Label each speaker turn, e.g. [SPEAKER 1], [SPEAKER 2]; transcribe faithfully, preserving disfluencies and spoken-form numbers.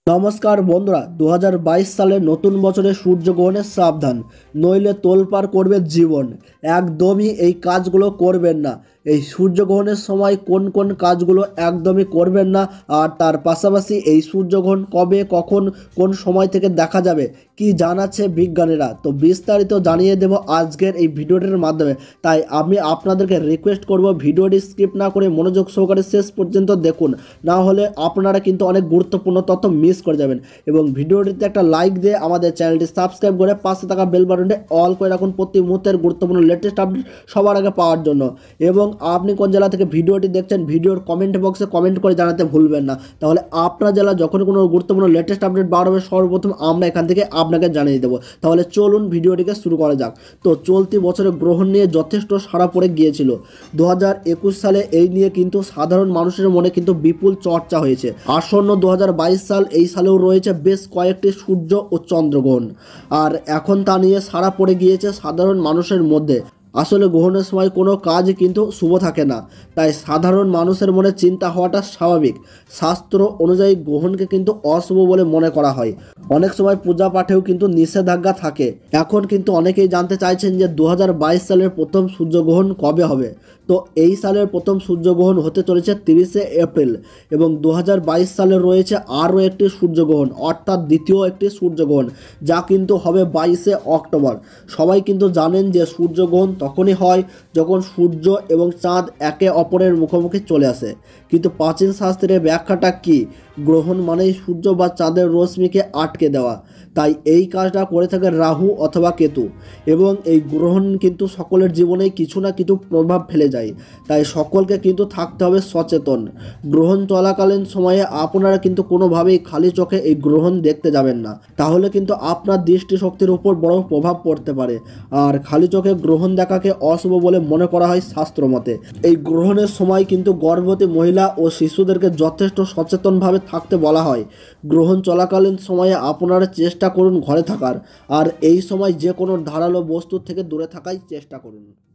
[SPEAKER 1] নমস্কার বন্ধুরা, দু হাজার বাইশ সালের নতুন বছরে সূর্যগ্রহণের সাবধান, নইলে তোলপাড় করবে জীবন। একদমই এই কাজগুলো করবেন না। এই সূর্যগ্রহণের সময় কোন কোন কাজগুলো একদমই করবেন না, আর তার পাশাপাশি এই সূর্যগ্রহণ কবে, কখন, কোন সময় থেকে দেখা যাবে, কি জানাচ্ছে বিজ্ঞানীরা, তো বিস্তারিত জানিয়ে দেব আজকের এই ভিডিওটির মাধ্যমে। তাই আমি আপনাদেরকে রিকোয়েস্ট করব, ভিডিওটি স্কিপ না করে মনোযোগ সহকারে শেষ পর্যন্ত দেখুন, না হলে আপনারা কিন্তু অনেক গুরুত্বপূর্ণ তথ্য মিস করে যাবেন। এবং ভিডিওটিতে একটা লাইক দিয়ে আমাদের চ্যানেলটি সাবস্ক্রাইব করে পাশে থাকা বেল বাটনটি অল করে রাখুন প্রতি মুহূর্তের গুরুত্বপূর্ণ লেটেস্ট আপডেট সবার আগে পাওয়ার জন্য। এবং আপনি কোন জেলা থেকে ভিডিওটি দেখছেন, ভিডিওর কমেন্ট বক্সে কমেন্ট করে জানাতে ভুলবেন না। তাহলে আপনার জেলা যখন কোনো গুরুত্বপূর্ণ লেটেস্ট আপডেট বার হবে, সর্বপ্রথম আমরা এখান থেকে আপনাকে জানিয়ে দেবো। তাহলে চলুন ভিডিওটিকে শুরু করা যাক। তো চলতি বছরে গ্রহণ নিয়ে যথেষ্ট সাড়া পড়ে গিয়েছিল। দু হাজার একুশ সালে এই নিয়ে কিন্তু সাধারণ মানুষের মনে কিন্তু বিপুল চর্চা হয়েছে। আসন্ন দু হাজার বাইশ সাল, এই সালেও রয়েছে বেশ কয়েকটি সূর্য ও চন্দ্রগ্রহণ, আর এখন তা নিয়ে সাড়া পড়ে গিয়েছে সাধারণ মানুষের মধ্যে। আসলে গ্রহণের সময় কোনো কাজ কিন্তু শুভ থাকে না, তাই সাধারণ মানুষের মনে চিন্তা হওয়াটা স্বাভাবিক। শাস্ত্র অনুযায়ী গ্রহণকে কিন্তু অশুভ বলে মনে করা হয়। অনেক সময় পূজা পাঠেও কিন্তু নিষেধাজ্ঞা থাকে। এখন কিন্তু অনেকেই জানতে চাইছেন যে দু হাজার বাইশ সালের প্রথম সূর্যগ্রহণ কবে হবে। তো এই সালের প্রথম সূর্যগ্রহণ হতে চলেছে তিরিশে এপ্রিল, এবং দু হাজার বাইশ সালে রয়েছে আরও একটি সূর্যগ্রহণ, অর্থাৎ দ্বিতীয় একটি সূর্যগ্রহণ, যা কিন্তু হবে বাইশে অক্টোবর। সবাই কিন্তু জানেন যে সূর্যগ্রহণ তখনই হয় যখন সূর্য এবং চাঁদ একে অপরের মুখোমুখি চলে আসে। কিন্তু প্রাচীন শাস্ত্রের ব্যাখ্যাটা কি? গ্রহণ মানেই সূর্য বা চাঁদের রশ্মিকে আটকে দেওয়া। তাই এই কাজটা করে থাকে রাহু অথবা কেতু, এবং এই গ্রহণ কিন্তু সকলের জীবনেই কিছু না কিছু প্রভাব ফেলে যায়। তাই সকলকে কিন্তু থাকতে হবে সচেতন। গ্রহণ চলাকালীন সময়ে আপনারা কিন্তু কোনোভাবেই খালি চোখে এই গ্রহণ দেখতে যাবেন না, তাহলে কিন্তু আপনার দৃষ্টিশক্তির উপর বড় প্রভাব পড়তে পারে। আর খালি চোখে গ্রহণ দেখাকে অশুভ বলে মনে করা হয় শাস্ত্র মতে। এই গ্রহণের সময় কিন্তু গর্ভবতী মহিলা ও শিশুদেরকে যথেষ্ট সচেতনভাবে থাকতে বলা হয়। গ্রহণ চলাকালীন সময়ে আপনারা চেষ্টা করুন ঘরে থাকার, আর এই সময় যে কোনো ধারালো বস্তু থেকে দূরে থাকাই চেষ্টা করুন।